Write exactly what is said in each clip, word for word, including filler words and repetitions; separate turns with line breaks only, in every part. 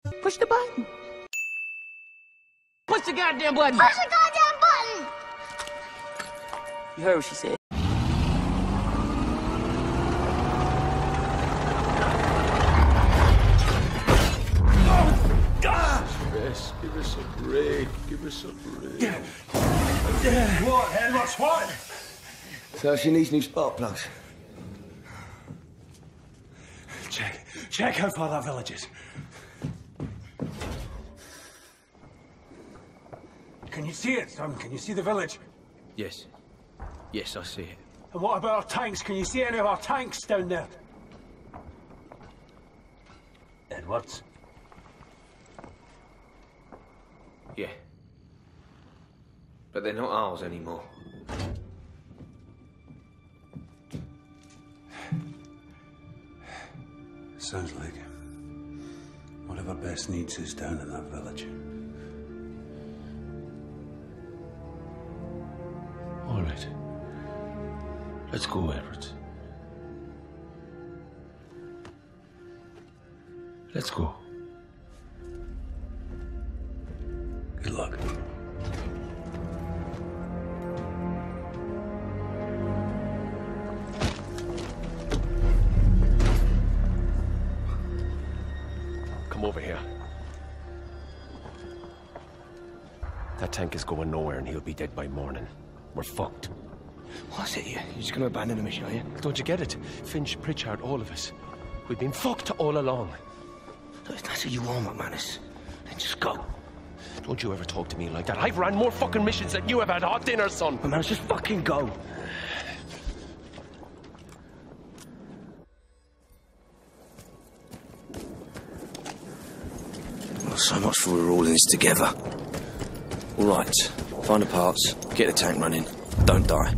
Push the button. Push the goddamn button.
Push the goddamn button.
You heard what she said.
Yes, give us a break. Give us a break.
Yeah. Yeah. What? Head, what's what?
So she needs new spark plugs.
Check. Check how far that village is. Can you see it, son? Can you see the village?
Yes. Yes, I see it.
And what about our tanks? Can you see any of our tanks down there? Edwards?
Yeah. But they're not ours anymore.
Sounds like whatever Bess needs is down in that village.
All right. Let's go, Edwards. Let's go.
Good luck.
Come over here. That tank is going nowhere and he'll be dead by morning. We're fucked.
What's it you? You're just gonna abandon the mission, are you?
Don't you get it? Finch, Pritchard, all of us. We've been fucked all along.
Look, if that's who you are, McManus, then just go.
Don't you ever talk to me like that. I've ran more fucking missions than you have had hot dinner, son.
McManus, just fucking go. Well, so much for we're all in this together. All right, find the parts, get the tank running, don't die.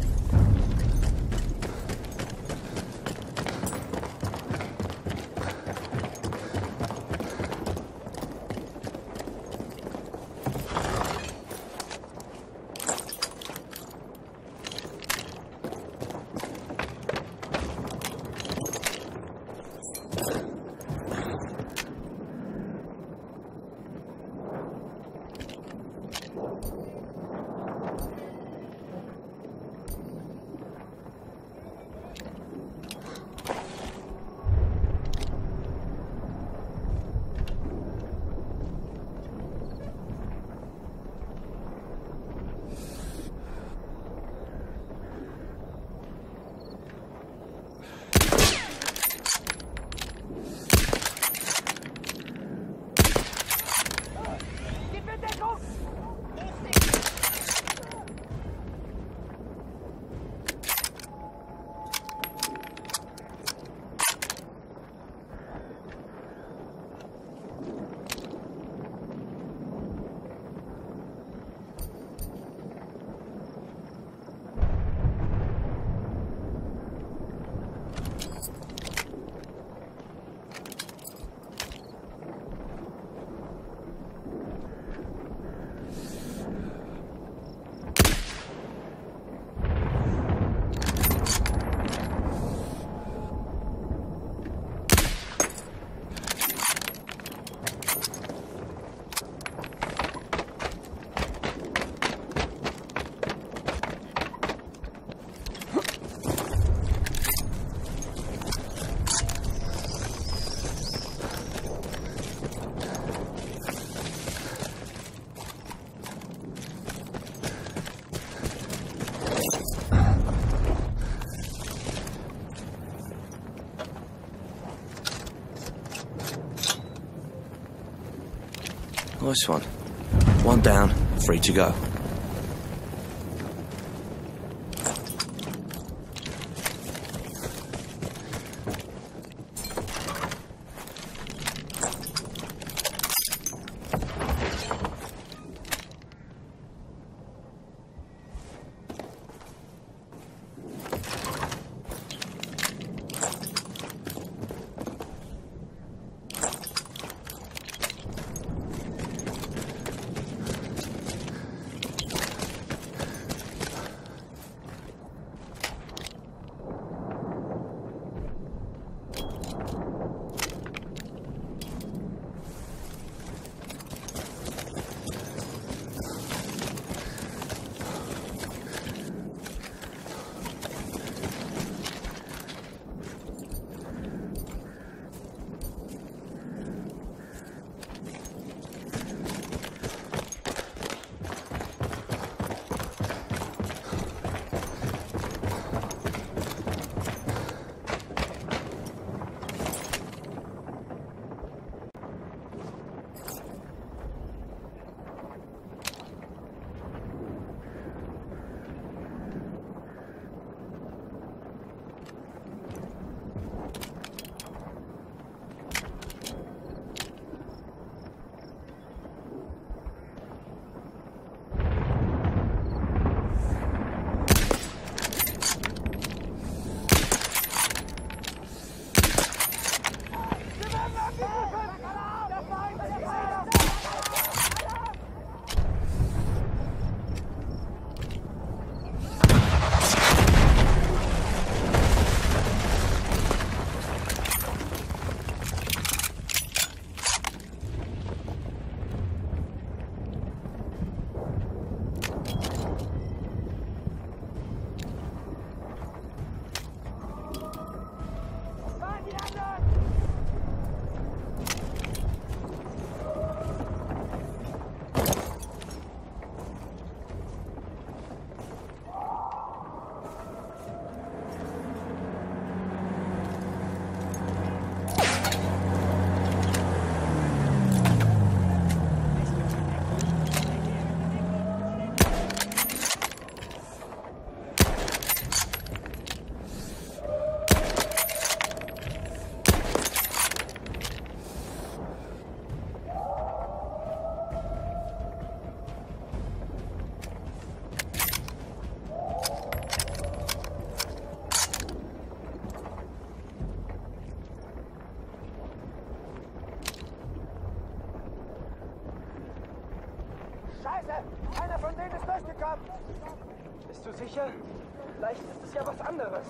Nice one. One down, three to go.
Scheiße! Einer von denen ist durchgekommen! Bist du sicher? Vielleicht ist es ja was anderes.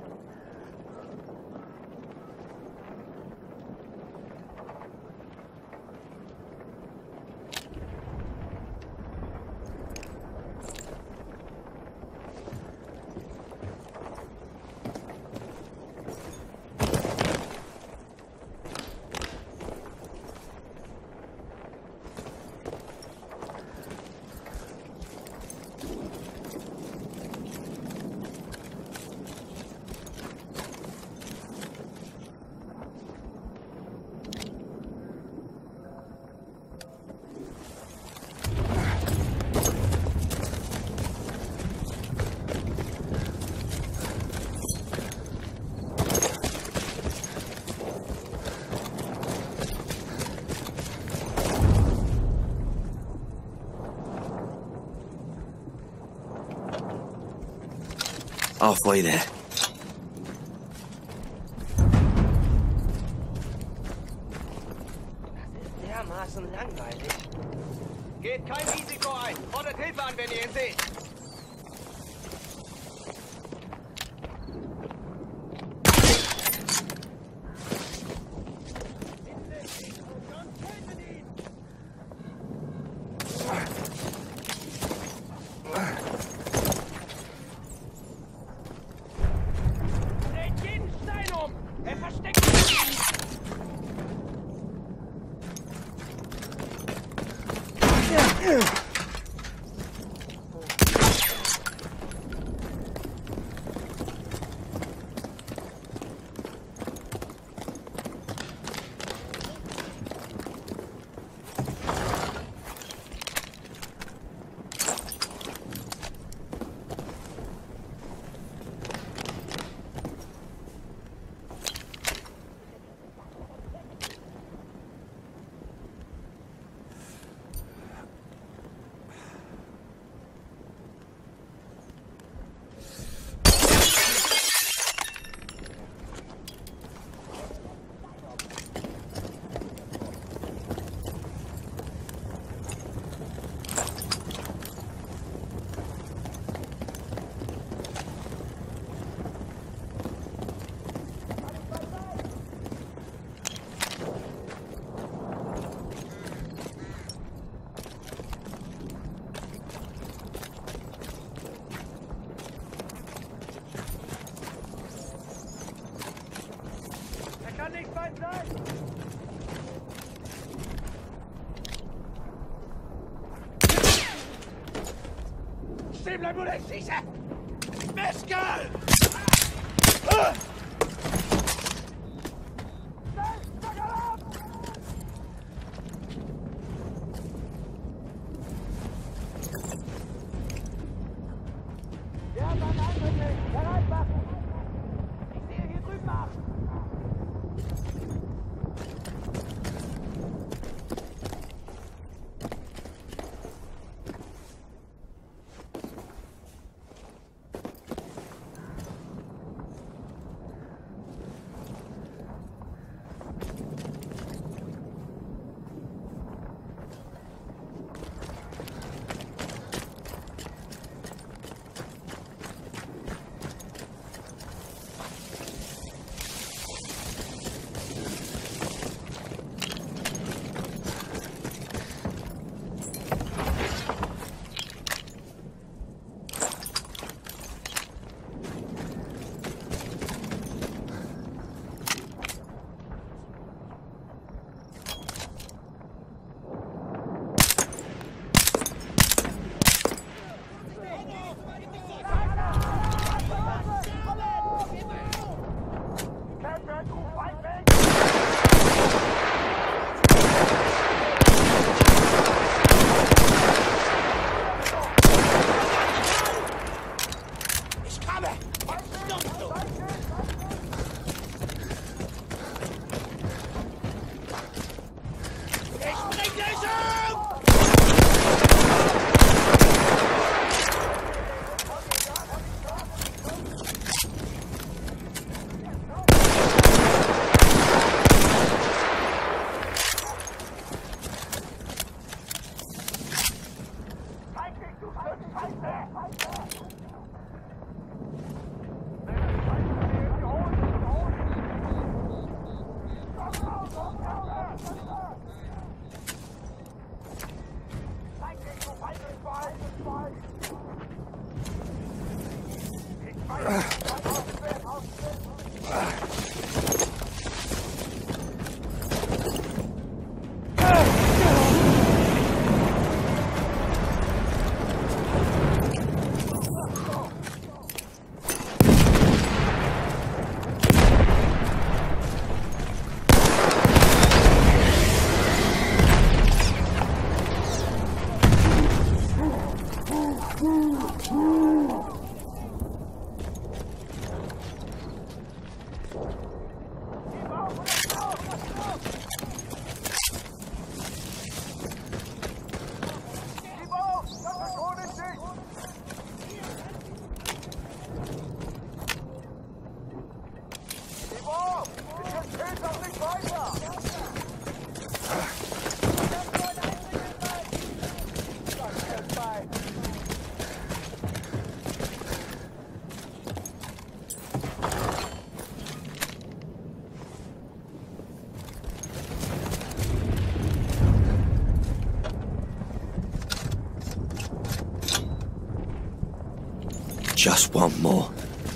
Halfway there.
Das ist dermaßen langweilig.
Geht kein Risiko ein. Fordert Hilfe an, wenn ihr ihn seht.
Stehen bleiben oder ich schieße! Mescal! Ja, dann Angriff! Hereinwachen! Ich sehe hier drüben ab!
Just one more.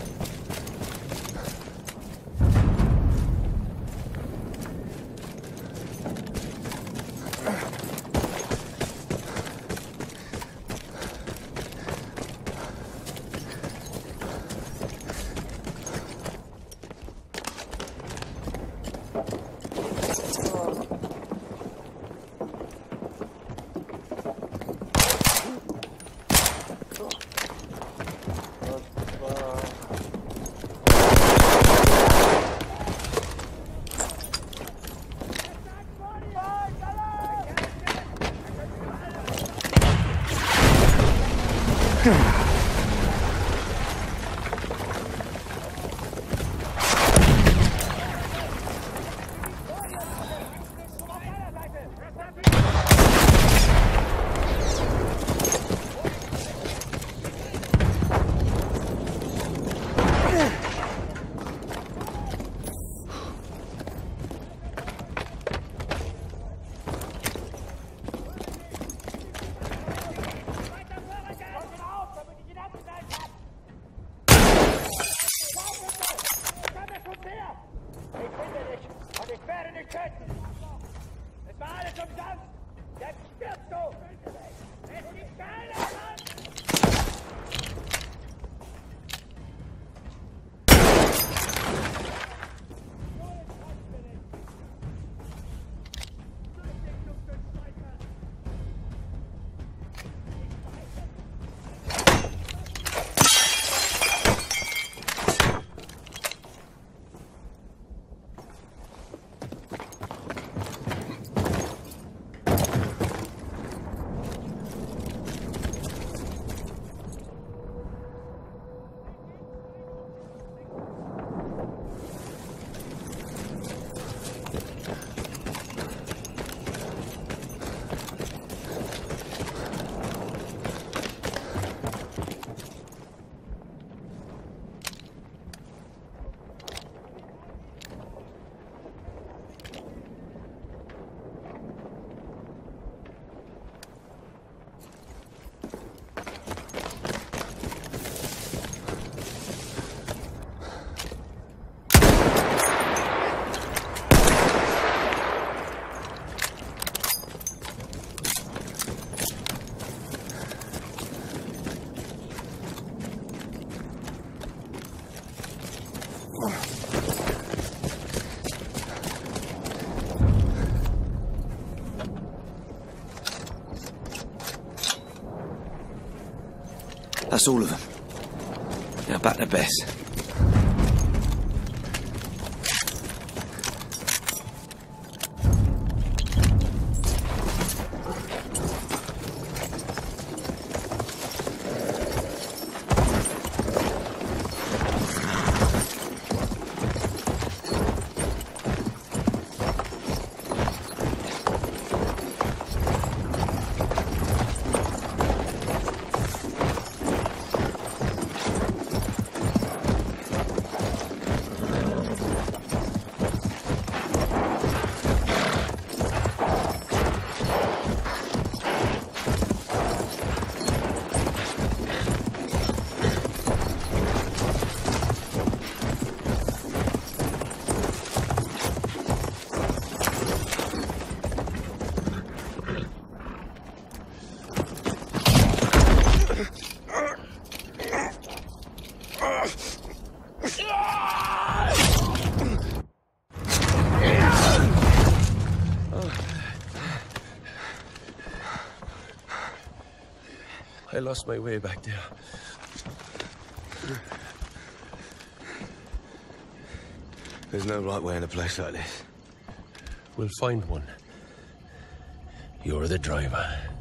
That's all of them. Now back to Bess.
I lost my way back there.
There's no right way in a place like this.
We'll find one. You're the driver.